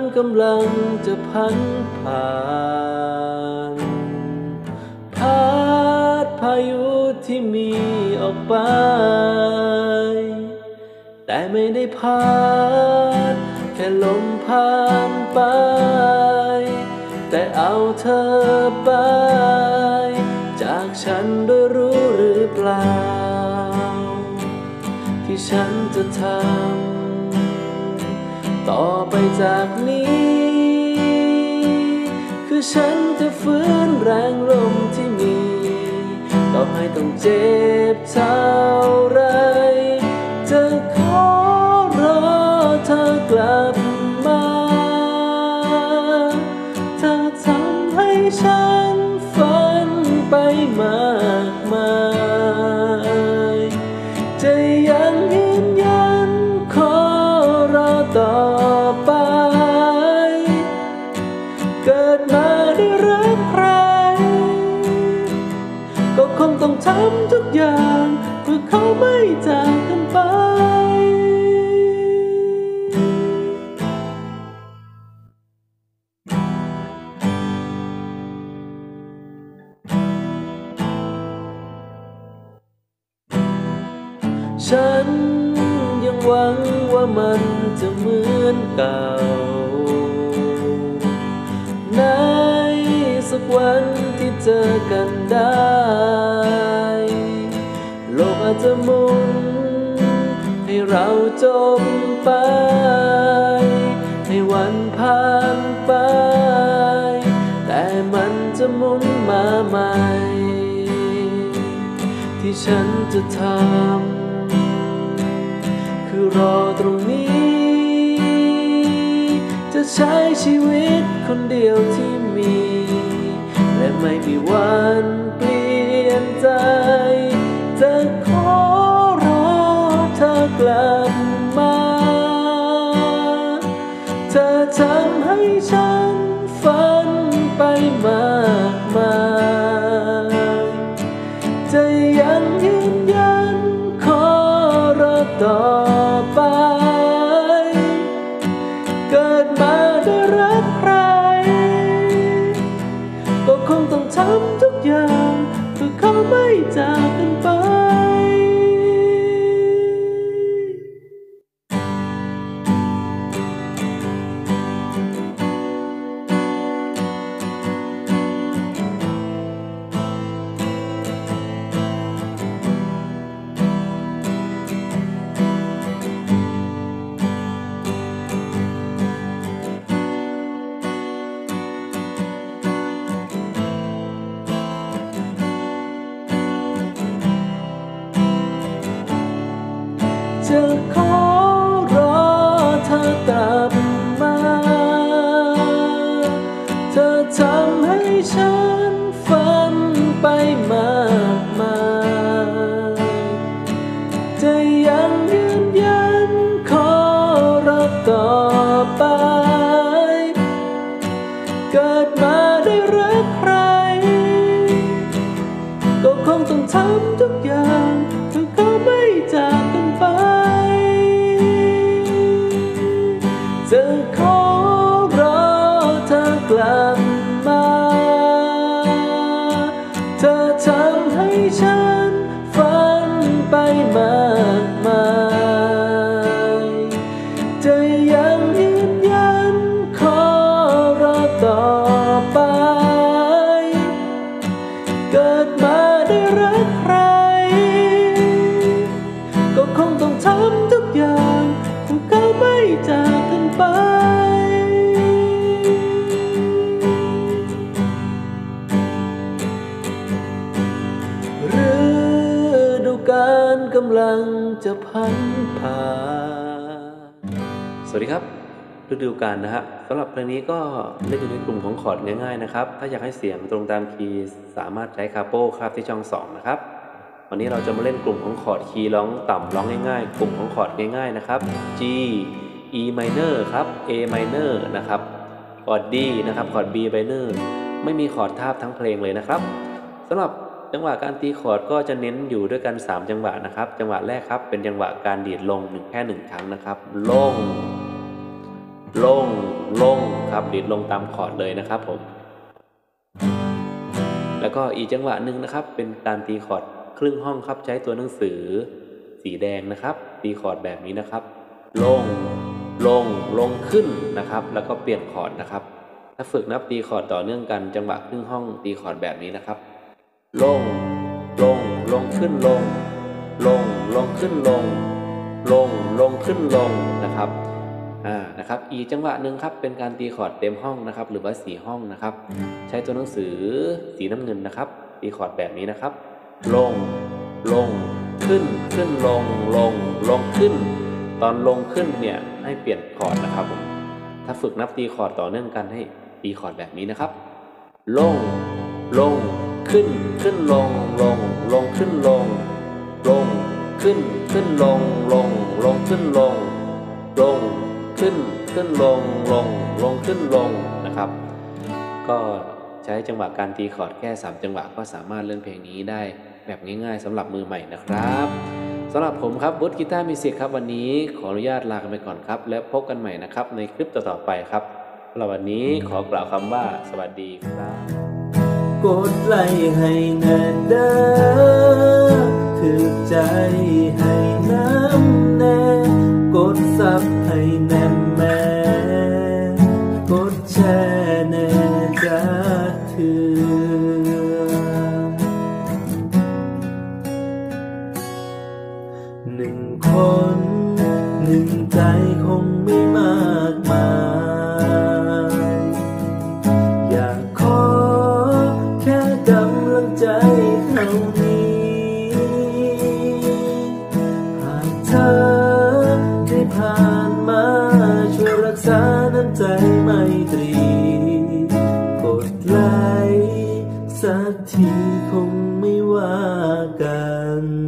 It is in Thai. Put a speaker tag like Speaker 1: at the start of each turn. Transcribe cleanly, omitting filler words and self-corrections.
Speaker 1: กำลังจะพัดผ่านพัดพายุที่มีออกไปแต่ไม่ได้พัดแค่ลมผ่านไปแต่เอาเธอไปจากฉันด้วยรู้หรือเปล่าที่ฉันจะทำต่อไปจากนี้คือฉันจะฟื้นแรงลมที่มีต่อให้ต้องเจ็บเท่าไรจะขอรอเธอกลับมาเธอทำให้ฉันฝันไปมากมายจะยังยืนยันขอรอต่อไปเกิดมาได้รักใครก็คงต้องทำทุกอย่างเพื่อเขาไม่จากกันไปฉันยังหวังว่ามันจะเหมือนเก่าในสักวันที่เจอกันได้โลกอาจจะหมุนให้เราจมไปให้วันผ่านไปแต่มันจะหมุนมาใหม่ที่ฉันจะทำคือรอตรงนี้จะใช้ชีวิตคนเดียวที่มีและไม่มีวันเปลี่ยนใจจะขอรอเธอกลับมาเธอทำให้ฉันฝันไปมากมายจะยังยืนยันขอรอต่อไปเกิดมาได้รักใครก็คงต้องทำทุกอย่างเพื่อเขาไม่จากกันไปจะขอรอเธอกลับมาเธอทำให้ฉันฝันไปมากมายจะยังยืนยันขอรักต่อไปเกิดมาได้รักใครก็คงต้องทำทุกอย่างเพื่อเขาไม่จากกันไปจะขอรอเธอกลับมาเธอทำให้ฉันฝันไปมากมายจะยังยืนยันขอรอต่อไปเกิดมาได้รักใครก็คงต้องทำทุกอย่างเพื่อเขาไม่จากกันไปฤดูกาลกำลังจะพัดผ่านสวัสดีครับฤดูกาลนะฮะสำหรับเพลงนี้ก็เล่นอยู่ในกลุ่มของคอร์ดง่ายๆนะครับถ้าอยากให้เสียงตรงตามคีย์สามารถใช้คาโป้ครับที่ช่อง2นะครับวันนี้เราจะมาเล่นกลุ่มของคอร์ดคีย์ร้องต่ำร้องง่ายๆกลุ่มของคอร์ดง่ายๆนะครับ G E minor ครับ A minor นะครับคอร์ด D นะครับคอร์ด B minor ไม่มีคอร์ดทาบทั้งเพลงเลยนะครับสำหรับจังหวะการตีคอร์ดก็จะเน้นอยู่ด้วยกัน3จังหวะนะครับจังหวะแรกครับเป็นจังหวะการดีดลงแค่1ครั้งนะครับลงลงลงครับดีดลงตามคอร์ดเลยนะครับผมแล้วก็อีกจังหวะหนึ่งนะครับเป็นการตีคอร์ดครึ่งห้องครับใช้ตัวหนังสือสีแดงนะครับตีคอร์ดแบบนี้นะครับลงลงลงขึ้นนะครับแล้วก็เปลี่ยนคอร์ดนะครับถ้าฝึกนับตีคอร์ดต่อเนื่องกันจังหวะครึ่งห้องตีคอร์ดแบบนี้นะครับลงลงลงขึ้นลงลงลงขึ้นลงลงลงขึ้นลงนะครับนะครับอีกจังหวะหนึ่งครับเป็นการตีคอร์ดเต็มห้องนะครับหรือว่า4ห้องนะครับใช้ตัวหนังสือสีน้ำเงินนะครับตีคอร์ดแบบนี้นะครับลงลงขึ้นขึ้นลงลงลงขึ้นตอนลงขึ้นเนี่ยให้เปลี่ยนคอร์ดนะครับผมถ้าฝึกนับตีคอร์ดต่อเนื่องกันให้ตีคอร์ดแบบนี้นะครับลงลงขึ้นขึ้นลงลงลงขึ้นลงลงขึ้นขึ้นลงลงลงขึ้นลงลงขึ้นขึ้นลงลงลงขึ้นลงนะครับก็ใช้จังหวะการตีคอร์ดแค่3จังหวะก็สามารถเล่นเพลงนี้ได้แบบง่ายๆสำหรับมือใหม่นะครับสำหรับผมครับวุฒิกีตาร์มิวสิกครับวันนี้ขออนุญาตลากันไปก่อนครับแล้วพบกันใหม่นะครับในคลิปต่อๆไปครับสำหรับวันนี้ขอกล่าวคำว่าสวัสดีครับ
Speaker 2: กดไลค์ให้แน่เด้อถือใจให้น้ำแน่กดซับให้แน่แม่กดแชร์แน่จะถือหนึ่งคนหนึ่งใจคงไม่มากมายอยากขอแค่กำลังใจเท่านี้หากเธอได้ผ่านมาช่วยรักษาน้ำใจไมตรีกดไลค์สักทีคงไม่ว่ากัน